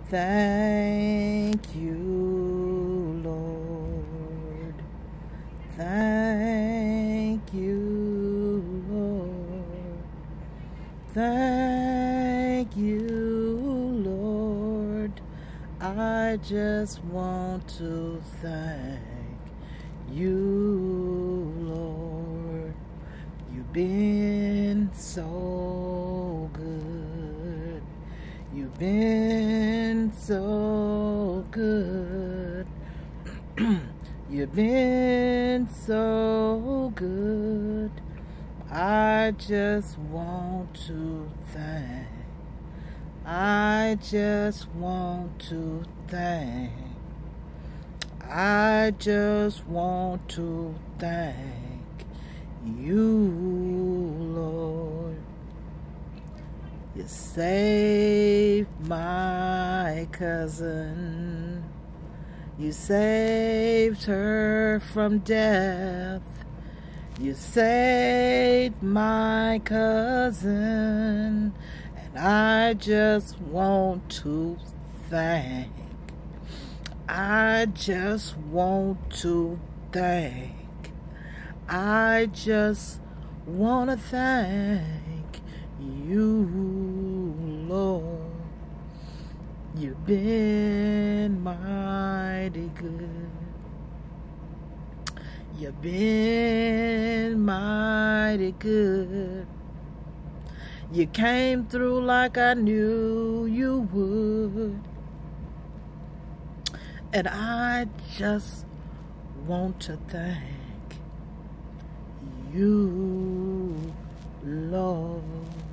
Thank you, Lord. Thank you, Lord. Thank you, Lord. I just want to thank you, Lord. You've been so good. You've been so good. You've been so good. I just want to thank. I just want to thank. I just want to thank you, Lord. You saved my cousin. You saved her from death. You saved my cousin. And I just want to thank. I just want to thank. I just want to thank you, Lord. You've been mighty good. You've been mighty good. You came through like I knew you would. And I just want to thank you, Lord.